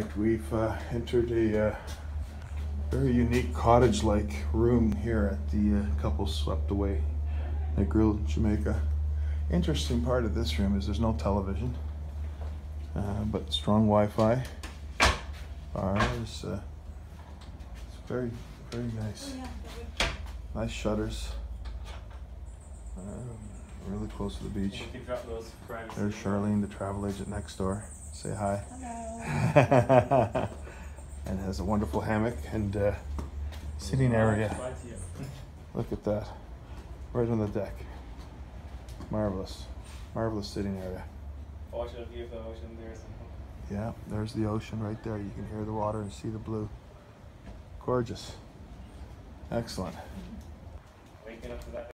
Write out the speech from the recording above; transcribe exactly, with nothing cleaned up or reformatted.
right, we've uh, entered a uh, very unique cottage-like room here at the uh, couple swept away Negril, Jamaica. Interesting part of this room is there's no television, uh, but strong Wi-Fi. Bars, uh, it's very, very nice. Nice shutters. Um, really close to the beach. There's Charlene, the travel agent next door. Say hi. Hello. And has a wonderful hammock and uh, sitting area. Look at that. Right on the deck. Marvelous. Marvelous sitting area. Yeah, there's the ocean right there. You can hear the water and see the blue. Gorgeous. Excellent.